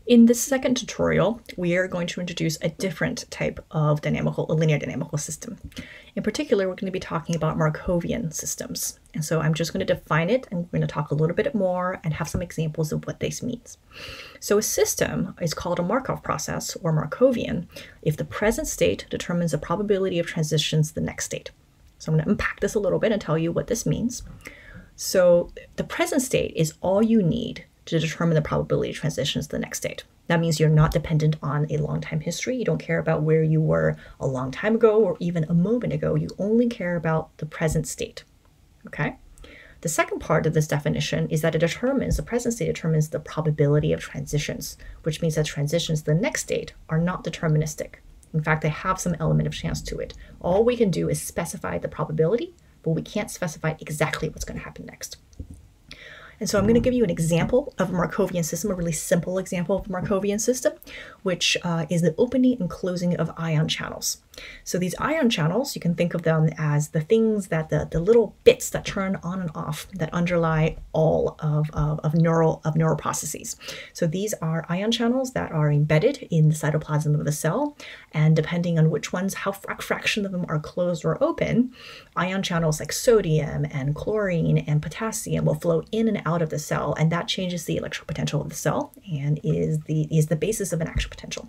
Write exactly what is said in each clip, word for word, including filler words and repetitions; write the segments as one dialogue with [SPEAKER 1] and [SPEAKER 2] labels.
[SPEAKER 1] In this second tutorial, we are going to introduce a different type of dynamical, a linear dynamical system. In particular, we're going to be talking about Markovian systems. And so I'm just going to define it, and we're going to talk a little bit more and have some examples of what this means. So a system is called a Markov process or Markovian if the present state determines the probability of transitions to the next state. So I'm going to unpack this a little bit and tell you what this means. So the present state is all you need to determine the probability of transitions to the next state. That means you're not dependent on a long time history. You don't care about where you were a long time ago or even a moment ago. You only care about the present state. Okay? The second part of this definition is that it determines, the present state determines the probability of transitions, which means that transitions to the next state are not deterministic. In fact, they have some element of chance to it. All we can do is specify the probability, but we can't specify exactly what's going to happen next. And so I'm going to give you an example of a Markovian system, a really simple example of a Markovian system, which uh, is the opening and closing of ion channels. So these ion channels, you can think of them as the things that the, the little bits that turn on and off that underlie all of, of, of neural of neural processes. So these are ion channels that are embedded in the cytoplasm of the cell, and depending on which ones, how fra fraction of them are closed or open, ion channels like sodium and chlorine and potassium will flow in and out of the cell, and that changes the electric potential of the cell and is the is the basis of an action potential.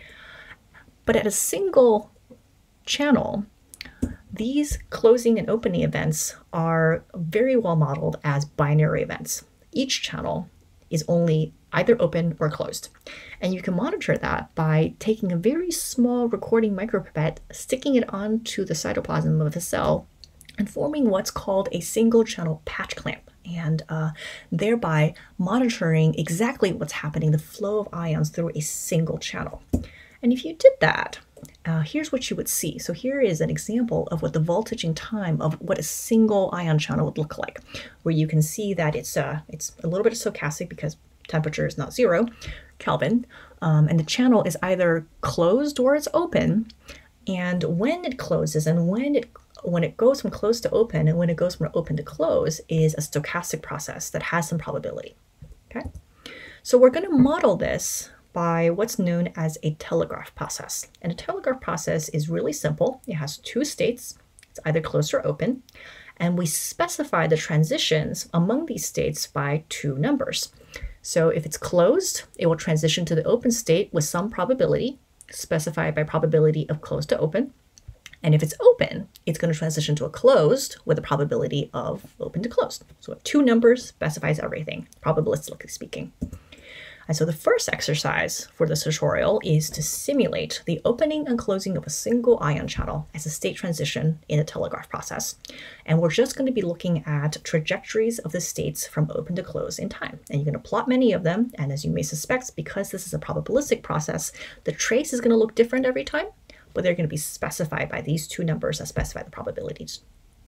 [SPEAKER 1] But at a single channel, these closing and opening events are very well modeled as binary events. Each channel is only either open or closed. And you can monitor that by taking a very small recording micropipette, sticking it onto the cytoplasm of the cell, and forming what's called a single channel patch clamp, and uh, thereby monitoring exactly what's happening, the flow of ions through a single channel. And if you did that, uh, here's what you would see. So here is an example of what the voltaging time of what a single ion channel would look like, where you can see that it's, uh, it's a little bit stochastic because temperature is not zero Kelvin, um, and the channel is either closed or it's open. And when it closes and when it when it goes from closed to open and when it goes from open to close is a stochastic process that has some probability. Okay, so we're going to model this by what's known as a telegraph process. And a telegraph process is really simple. It has two states. It's either closed or open. And we specify the transitions among these states by two numbers. So if it's closed, it will transition to the open state with some probability, specified by probability of closed to open. And if it's open, it's going to transition to a closed with a probability of open to closed. So two numbers specifies everything, probabilistically speaking. And so the first exercise for this tutorial is to simulate the opening and closing of a single ion channel as a state transition in a telegraph process. And we're just going to be looking at trajectories of the states from open to close in time. And you're going to plot many of them. And as you may suspect, because this is a probabilistic process, the trace is going to look different every time, but they're going to be specified by these two numbers that specify the probabilities